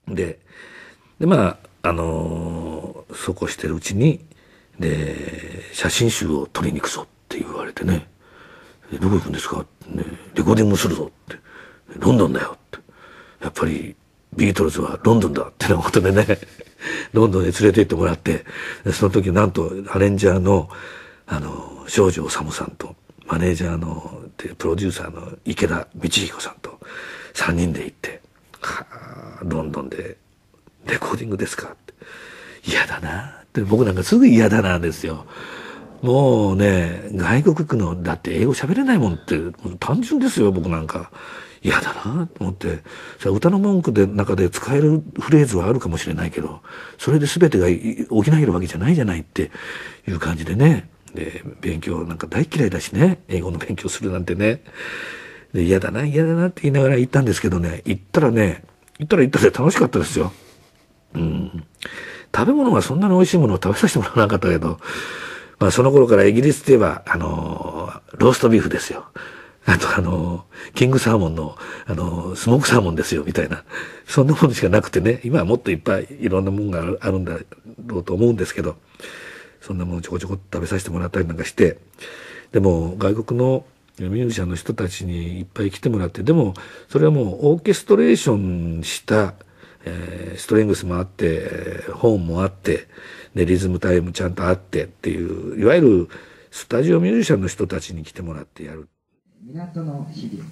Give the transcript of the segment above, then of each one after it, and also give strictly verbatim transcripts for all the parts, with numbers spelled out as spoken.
で、で、まあ、あのーそうこうしてるうちに、で、写真集を撮りに行くぞって言われてね、でどこ行くんですかって、ね、レコーディングするぞって、ロンドンだよって、やっぱりビートルズはロンドンだってなことでね、ロンドンに連れて行ってもらって、その時なんとアレンジャーの、あの、庄司治さんと、マネージャーの、で、プロデューサーの池田道彦さんと、さんにんで行って、はあ、ロンドンで、レコーディングですかって。嫌だなって、僕なんかすぐ嫌だなんですよ。もうね、外国行くの、だって英語喋れないもんって、単純ですよ、僕なんか。嫌だなと思って。さあ、歌の文句で中で使えるフレーズはあるかもしれないけど、それで全てが補えるわけじゃないじゃないっていう感じでね。で、勉強なんか大嫌いだしね。英語の勉強するなんてね。で、嫌だな、嫌だなって言いながら行ったんですけどね、行ったらね、行ったら行ったで楽しかったですよ。うん。食べ物がそんなに美味しいものを食べさせてもらわなかったけど、まあその頃からイギリスといえば、あのー、ローストビーフですよ。あとあのー、キングサーモンの、あのー、スモークサーモンですよ、みたいな。そんなものしかなくてね、今はもっといっぱいいろんなものがあるんだろうと思うんですけど、そんなものをちょこちょこっと食べさせてもらったりなんかして、でも外国のミュージシャンの人たちにいっぱい来てもらって、でもそれはもうオーケストレーションした、えー、ストレングスもあって、えー、ホーンもあって、でリズムタイムちゃんとあってっていう、いわゆるスタジオミュージシャンの人たちに来てもらってやる。 港の日々。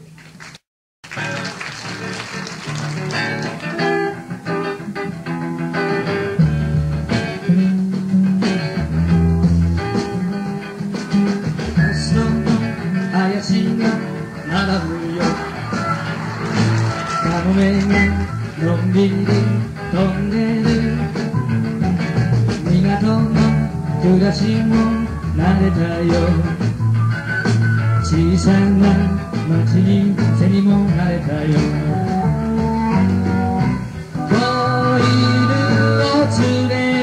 怪しいが並ぶよ、カモメがのんびり飛んでる、港の暮らしも慣れたよ、小さな町に背にも慣れたよ、子犬を連れ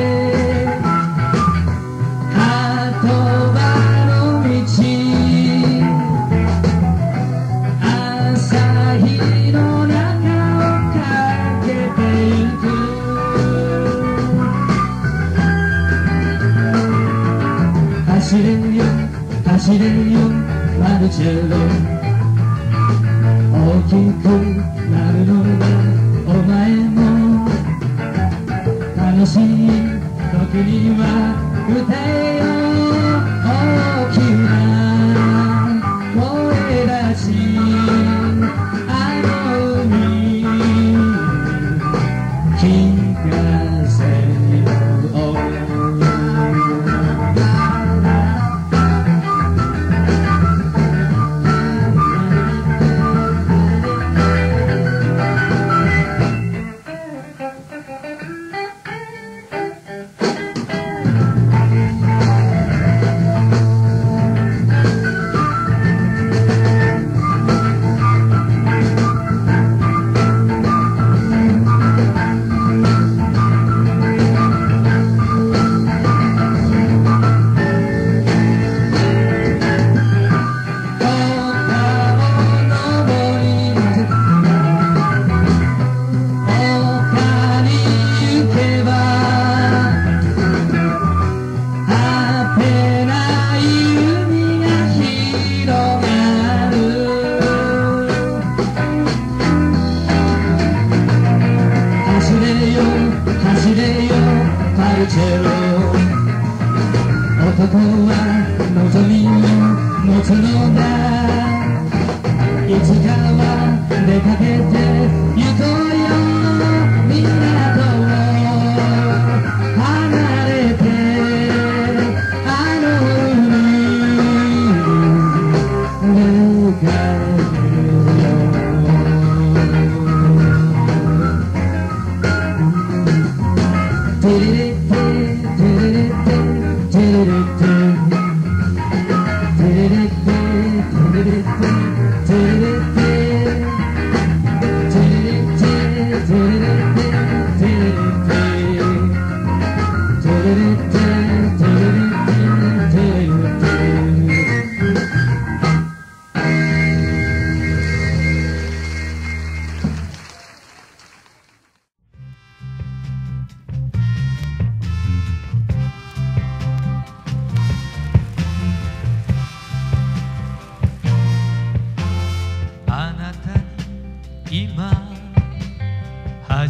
走れよ走れよマルチェロ、大きくなるのがお前も、楽しい時には歌えよ、大きな声出しあの海聞かせよ、男は望みを持つのだ、いつかは出かけて行こうよ、港を離れてあの海に出かけるよ、テレレテレレテテレレテテレレテテレレテテレレテテレレテ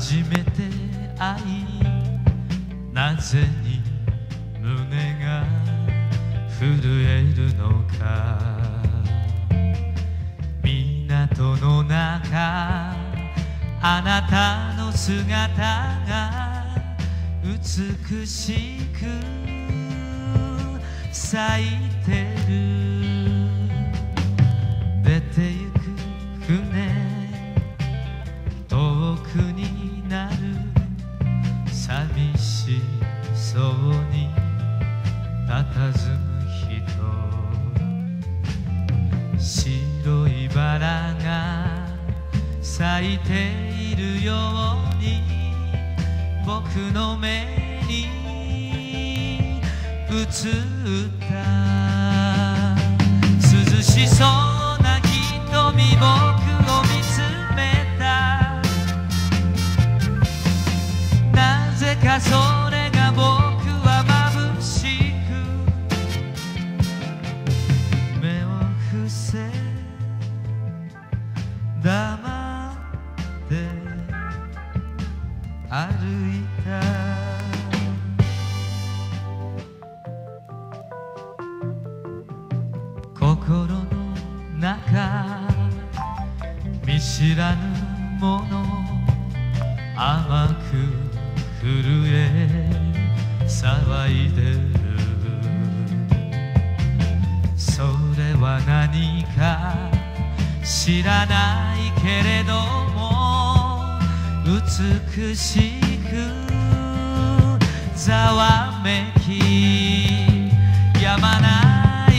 初めて会いなぜに胸が震えるのか港の中あなたの姿が美しく咲いてる出てゆく船遠くになる寂しそうに佇む人白いバラが咲いているように僕の目に映った涼しそうな瞳僕を見つめたなぜかそれが僕は眩しく目を伏せ黙って歩いた心の中見知らぬもの甘く震え騒いでるそれは何か知らないけれども美しくざわめき止まない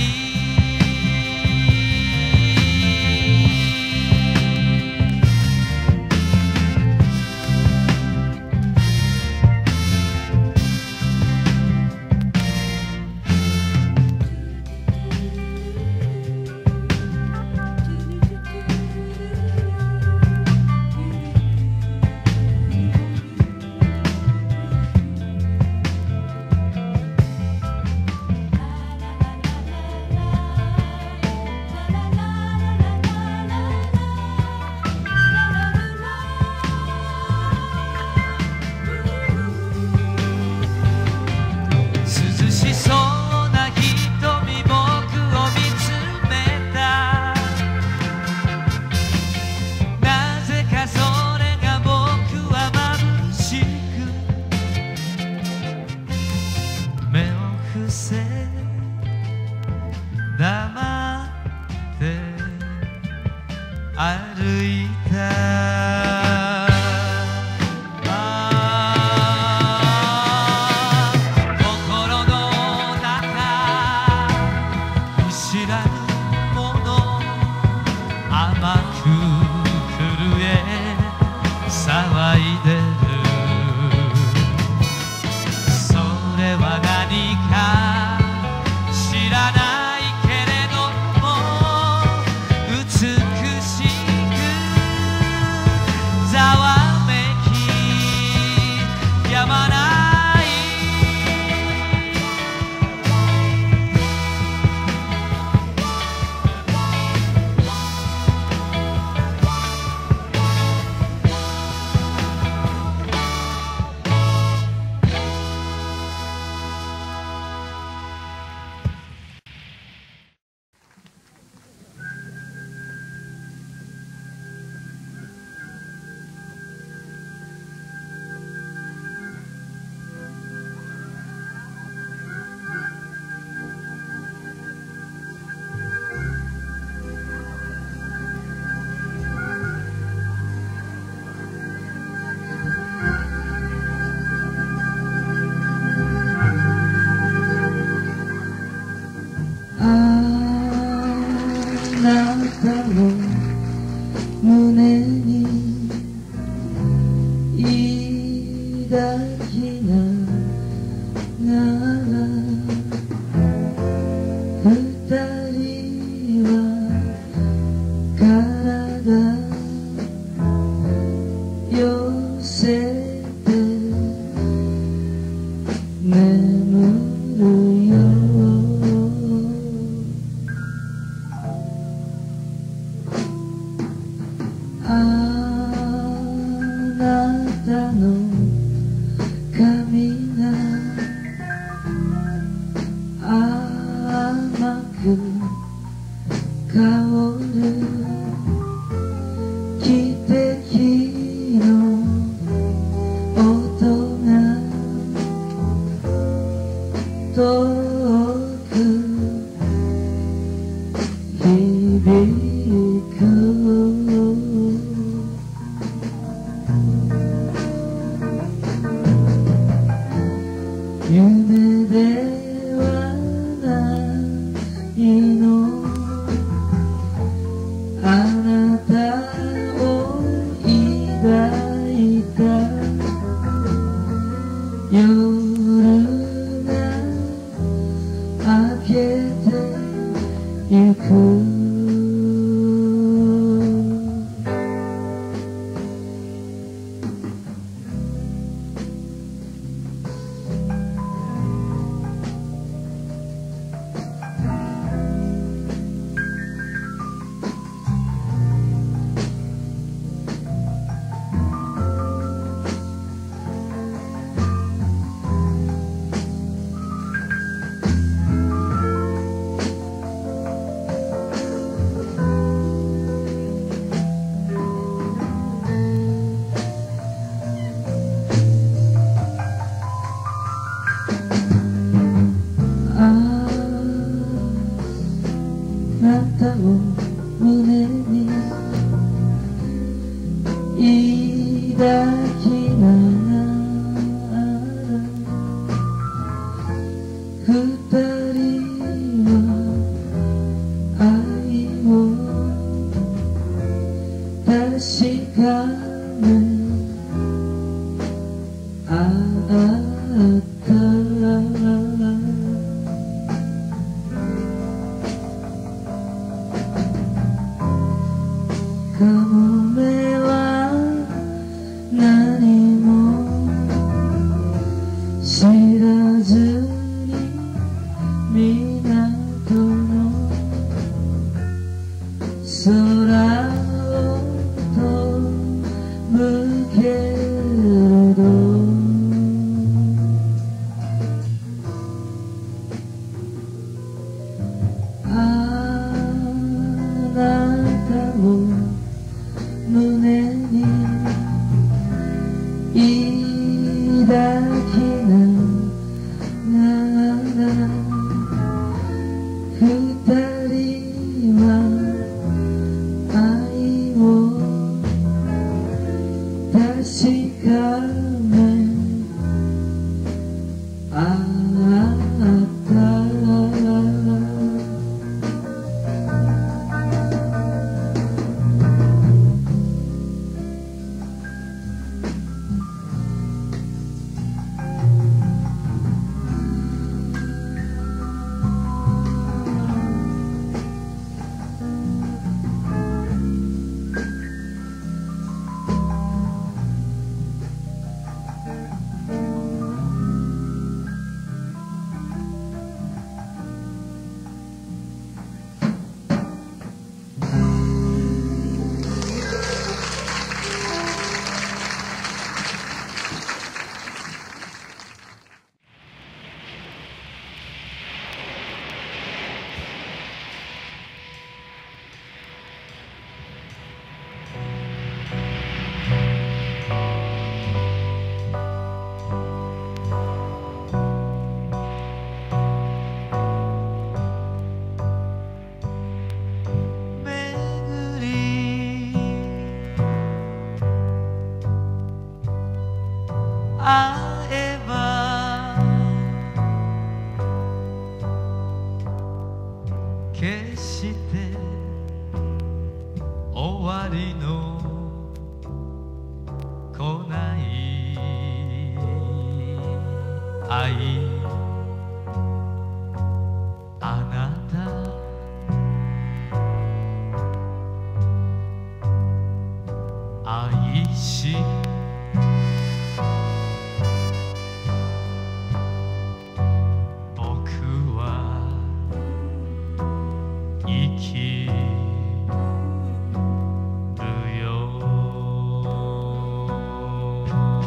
黙って歩いた心の中見知らぬもの甘く震え騒いでるそれは何か知らない美しくざわめき止まないあなたの胸に抱きながら二人は体寄せて眠るよあなたの髪が甘く香る汽笛の音が遠く響く夢ではないのあなたを抱いた夜が明けてゆくあなたを胸に抱きながら二人は愛を確かめ合ったかもめは何も知らずに港の空をと向けるとあなたを胸に抱きながら二人は愛を確かめ合った会えば決して終わりの来ない愛あなた愛し「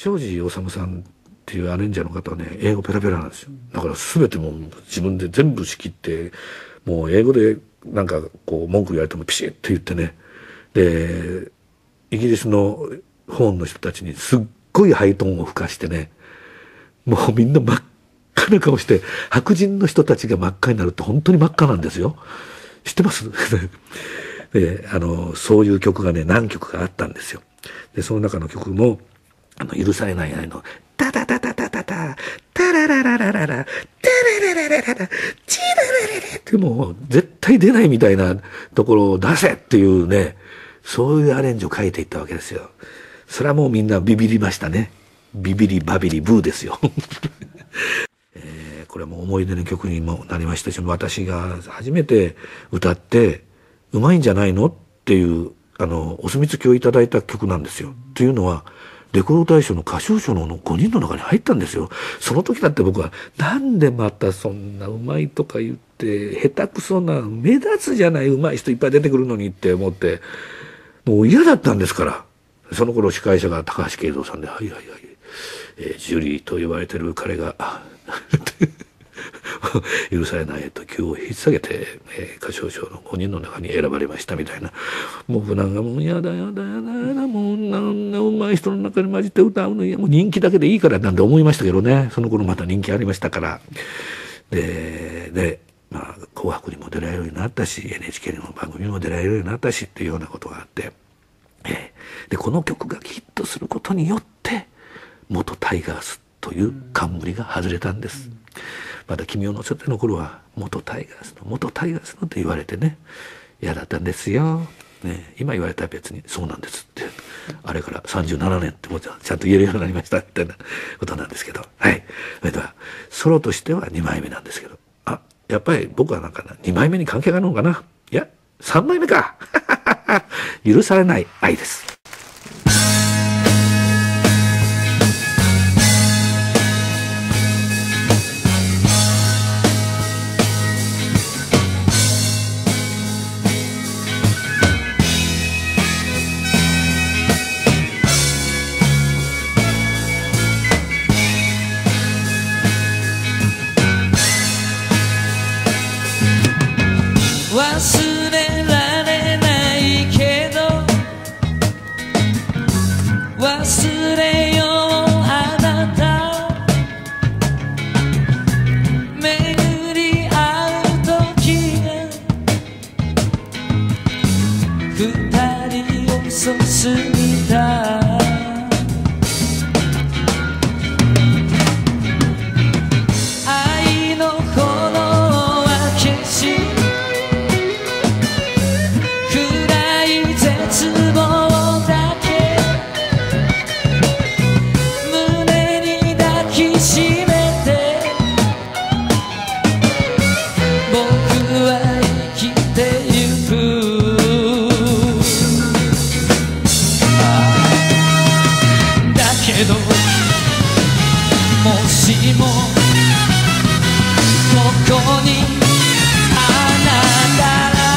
庄司治さんっていうアレンジャーの方はね、英語ペラペラなんですよ。だから全てもう自分で全部仕切って、もう英語でなんかこう文句言われてもピシッと言ってね、でイギリスのホーンの人たちにすっごいハイトーンを吹かしてね、もうみんな真っ赤な顔して、白人の人たちが真っ赤になるって本当に真っ赤なんですよ。知ってますで、あのそういう曲がね何曲かあったんですよ。でその中の曲もあの許されない愛のタタタタタタタタララララララタララララララチララララってもう絶対出ないみたいなところを出せっていうね、そういうアレンジを書いていったわけですよ。それはもうみんなビビりましたね。ビビリバビリブーですよ、えー、これはもう思い出の曲にもなりましたし、私が初めて歌ってうまいんじゃないのっていうあのお墨付きをいただいた曲なんですよ。というのはレコード大賞の歌唱賞のごにんの中に入ったんですよ。その時だって僕はなんでまたそんなうまいとか言って下手くそな目立つじゃない、うまい人いっぱい出てくるのにって思ってもう嫌だったんですから。その頃司会者が高橋圭三さんで、はいはいはい、えー、ジュリーと言われてる彼が許されないと級を引っ提げて、えー、歌唱賞のごにんの中に選ばれましたみたいな、もうなんかもうやだやだやだやだ、もうなんなうまい人の中に混じって歌うのやもう人気だけでいいからなんて思いましたけどね。その頃また人気ありましたから。ででまあ紅白にも出られるようになったし エヌエイチケー の番組にも出られるようになったしっていうようなことがあって、えー、でこの曲がヒットすることによって元タイガースという冠が外れたんです。まだ君を乗せての頃は元タイガースの元タイガースのって言われてね、嫌だったんですよ、ね、今言われたら別にそうなんですってあれからさんじゅうななねんってもうちゃんと言えるようになりましたみたいなことなんですけど、はい。それではソロとしてはにまいめなんですけど、あ、やっぱり僕はなんかなにまいめに関係があるのかな、いやさんまいめか許されない愛です。 忘れられないけど忘れようあなた、巡り合う時が二人遅すぎた。愛の炎は消し絶望だけ胸に抱きしめて僕は生きてゆく。だけどもしもここにあなたが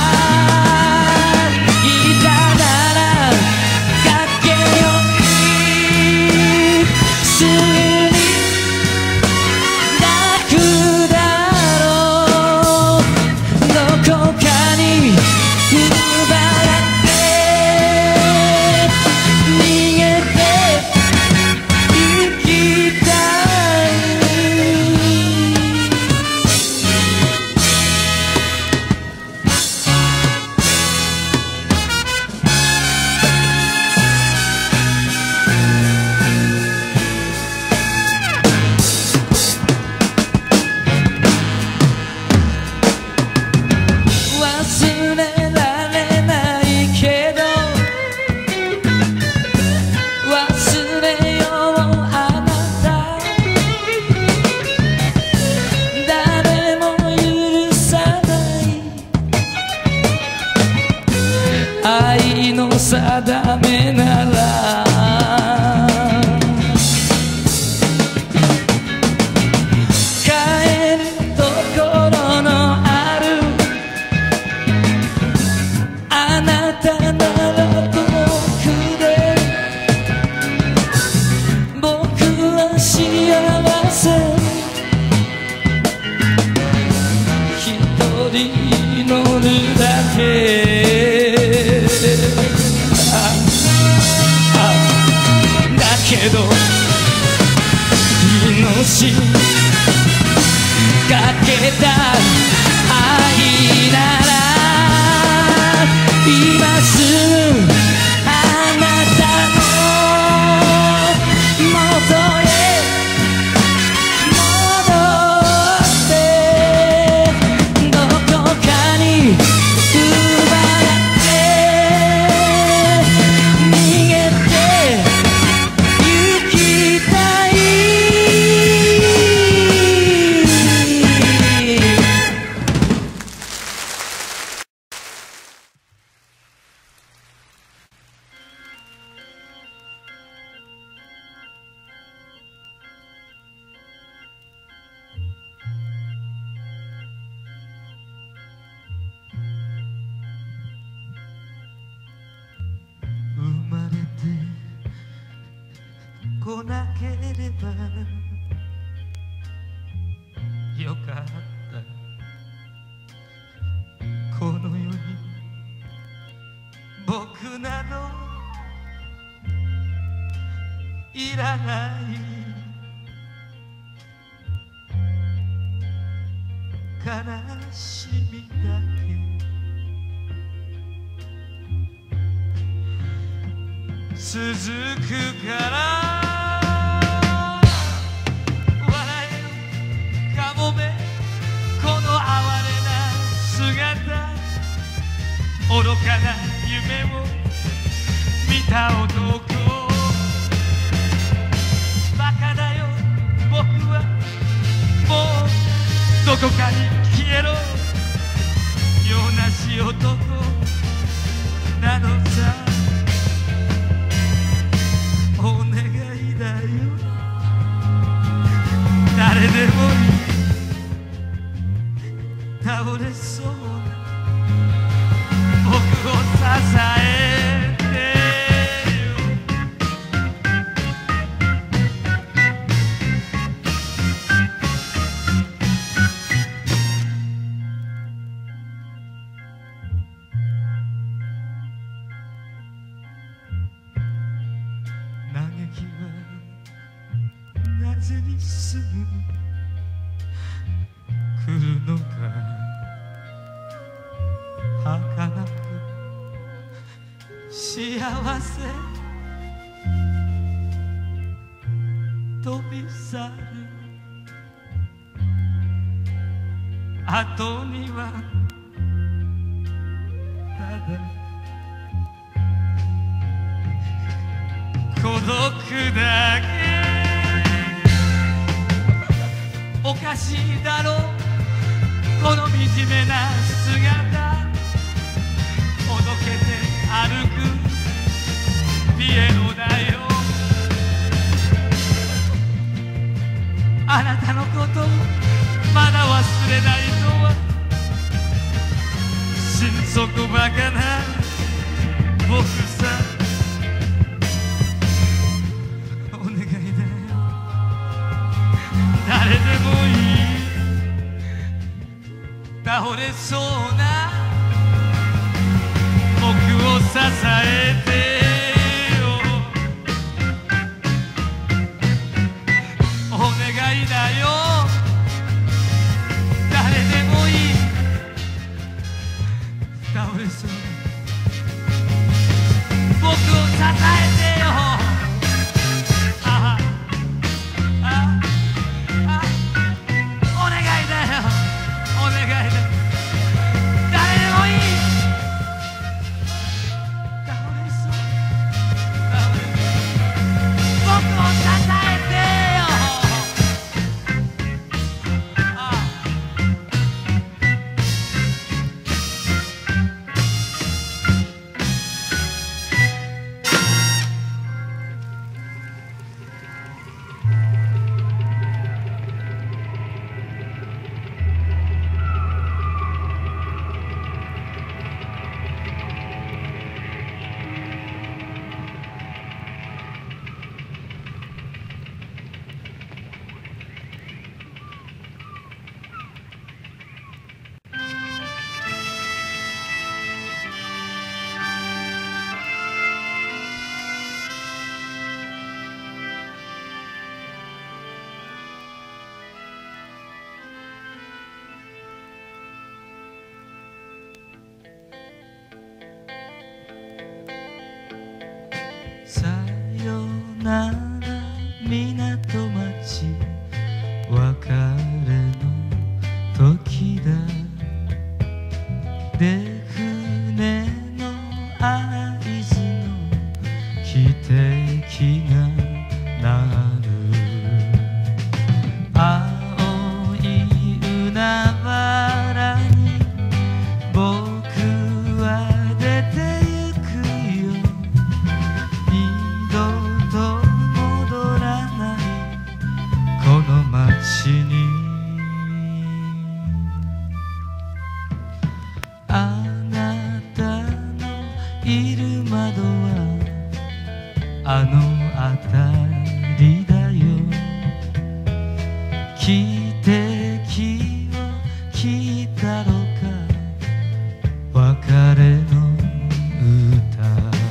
り乗るだけああだけど命かけた愛なら今すぐあなたの元へ戻ってどこかに奪って逃げて行きたい生まれてこなければよかったこの世に僕などいらない悲しみだけ続くから笑えよかもめこの哀れな姿愚かな夢を見た男バカだよ僕はもうどこかに消えろ用なし男なのさお願いだよ誰でもいい倒れそうな僕を支えてよ嘆きはなぜにすぐ来るのか儚く幸せ飛び去る後にはただ孤独だけおかしいだろうこの惨めな姿おどけて歩くピエロだよあなたのことまだ忘れないとは心底バカな僕さお願いだよ誰でもいい倒れそうな僕を支えてよお願いだよ誰でもいい倒れそうな僕を支えてよあああお願いだよお願いだよ誰でもいい倒れそうなら港町別れの時だで船の合図の汽笛が鳴る青い海原に僕は出てゆくよ二度と戻らないこの街にあなたのいる窓はあの辺りだよ汽笛を聞いたろか別れの歌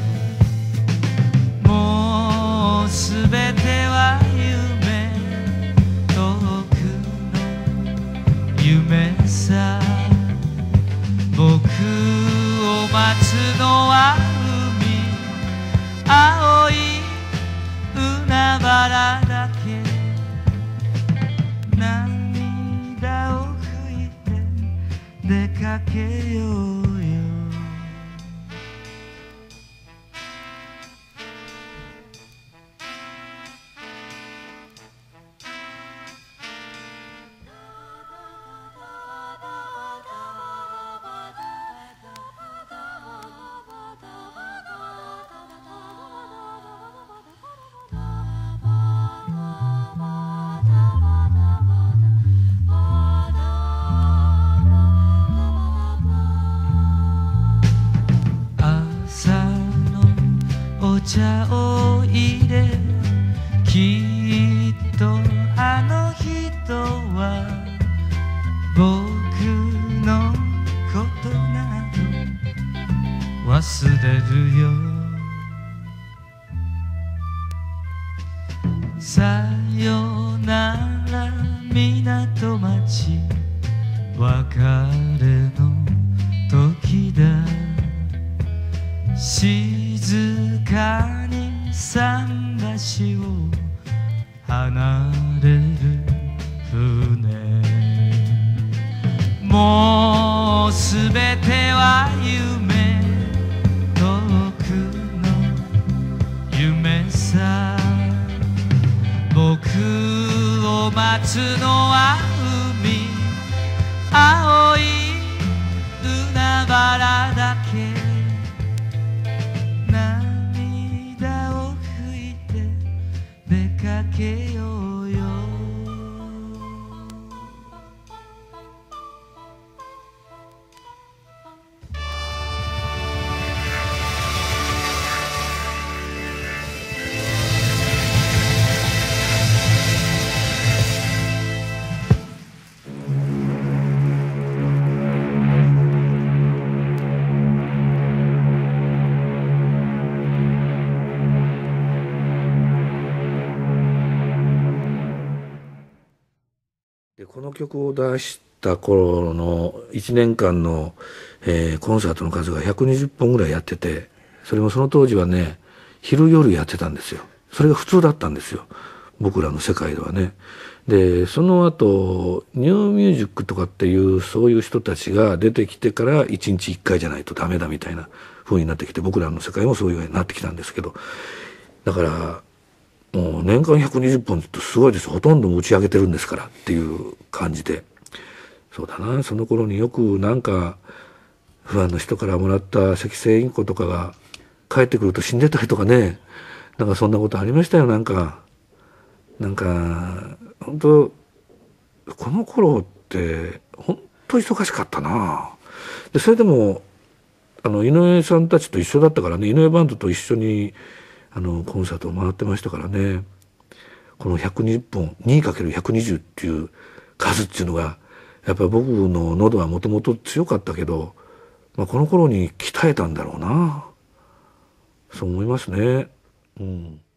もうすべては夢遠くの夢さ僕を待つのは海青い海原だけ涙を拭いて出かけようよお茶を入れきっとあの人は僕のことなど忘れるよさよなら港町別れの時だ静かに桟橋を離れる船もうすべては夢遠くの夢さ僕を待つのは海青い海原だけ涙を拭いて出かけようよでこの曲を出した頃のいちねんかんの、えー、コンサートの数がひゃくにじゅっぽんぐらいやっててそれもその当時はね昼夜やってたんですよ。それが普通だったんですよ僕らの世界ではね。でその後ニューミュージックとかっていうそういう人たちが出てきてからいちにちいっかいじゃないとダメだみたいな風になってきて僕らの世界もそういう風になってきたんですけどだからもう年間ひゃくにじゅっぽんってすごいです。ほとんど打ち上げてるんですからっていう感じで。そうだな、その頃によくなんかファンの人からもらった赤星インコとかが帰ってくると死んでたりとかね、なんかそんなことありましたよ。なんかなんか本当この頃って本当忙しかったな。でそれでもあの井上さんたちと一緒だったからね、井上バンドと一緒にあのコンサートを回ってましたからね。このひゃくにじゅっぽん にかけるひゃくにじゅう っていう数っていうのがやっぱり僕の喉はもともと強かったけど、まあ、この頃に鍛えたんだろうな、そう思いますね。うん。